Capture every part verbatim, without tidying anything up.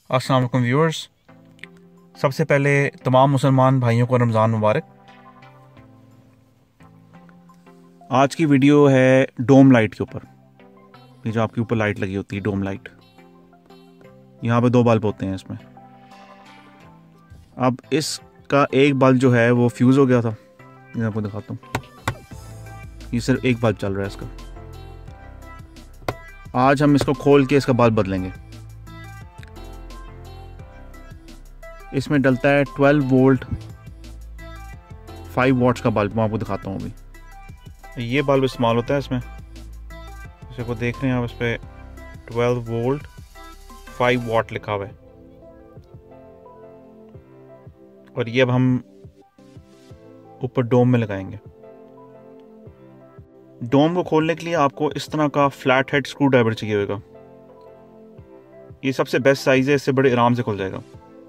अस्सलाम वालेकुम व्यूअर्स। सबसे पहले तमाम मुसलमान भाइयों को रमज़ान मुबारक। आज की वीडियो है डोम लाइट के ऊपर। ये जो आपके ऊपर लाइट लगी होती है, डोम लाइट, यहाँ पे दो बल्ब होते हैं इसमें। अब इसका एक बल्ब जो है वो फ्यूज़ हो गया था, मैं आपको दिखाता हूँ। ये सिर्फ एक बल्ब चल रहा है इसका। आज हम इसको खोल के इसका बल्ब बदलेंगे। इसमें डलता है ट्वेल्व वोल्ट फाइव वॉट्स का बल्ब। मैं आपको दिखाता हूँ अभी। ये बल्ब इस्तेमाल होता है इसमें, जैसे को देख रहे हैं आप, इस पर ट्वेल्व वोल्ट फाइव वॉट लिखा हुआ है। और ये अब हम ऊपर डोम में लगाएंगे। डोम को खोलने के लिए आपको इस तरह का फ्लैट हेड स्क्रू ड्राइवर चाहिए होगा। ये सबसे बेस्ट साइज है, इससे बड़े आराम से खुल जाएगा।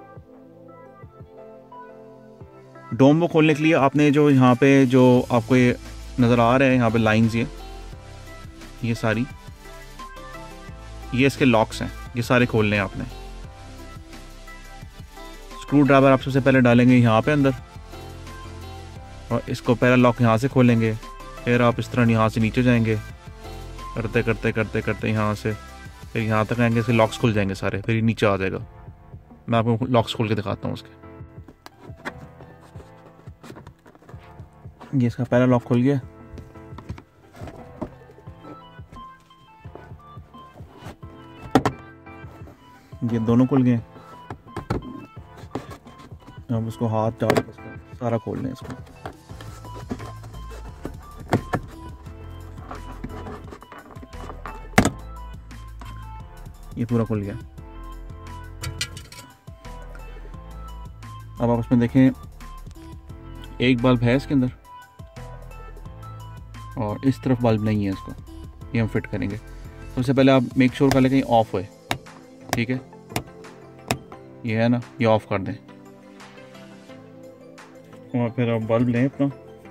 डोम को खोलने के लिए आपने जो यहाँ पे जो आपको ये नज़र आ रहा है, यहाँ पे लाइंस, ये ये सारी ये इसके लॉक्स हैं, ये सारे खोलने हैं आपने। स्क्रू ड्राइवर आप सबसे पहले डालेंगे यहाँ पे अंदर, और इसको पहला लॉक यहाँ से खोलेंगे। फिर आप इस तरह यहाँ से नीचे जाएंगे, करते करते करते करते यहाँ से फिर यहाँ तक आएंगे, इसके लॉक्स खुल जाएंगे सारे, फिर ये नीचे आ जाएगा। मैं आपको लॉक्स खोल के दिखाता हूँ उसके। ये इसका पहला लॉक खुल गया। ये दोनों खुल गए। अब इसको हाथ डाल के इसको सारा खोल लें इसको। ये पूरा खुल गया। अब आप इसमें देखें, एक बल्ब है इसके अंदर और इस तरफ बल्ब नहीं है। इसको ये हम फिट करेंगे। सबसे पहले आप मेक श्योर कर लें कहीं ऑफ होए, ठीक है। ये है ना, ये ऑफ कर दें और फिर आप बल्ब लें अपना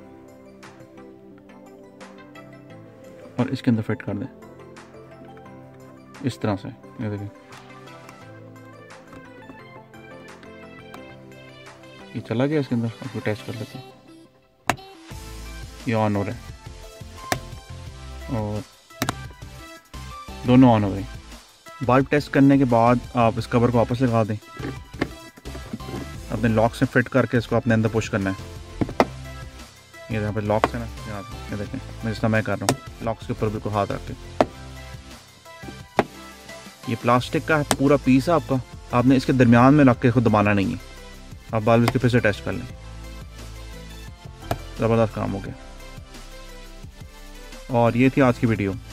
और इसके अंदर फिट कर दें इस तरह से। ये देखें, ये चला गया इसके अंदर। आपको टेस्ट कर लेते हैं। ये ऑन हो रहा है और दोनों ऑन हो गए। बल्ब टेस्ट करने के बाद आप इस कवर को वापस लगा दें। अपने लॉक से फिट करके इसको अपने अंदर पुश करना है। ये यहाँ पे लॉक्स है ना, यहाँ पे ये देखें, मैं जिस तरह मैं कर रहा हूँ, लॉक्स के ऊपर बिल्कुल हाथ रख के। ये प्लास्टिक का पूरा पीस है आपका, आपने इसके दरमियान में रख के इसको दबाना नहीं है। आप बल्ब इसके फिर से टेस्ट कर लें। ज़बरदस्त काम हो गया। और ये थी आज की वीडियो।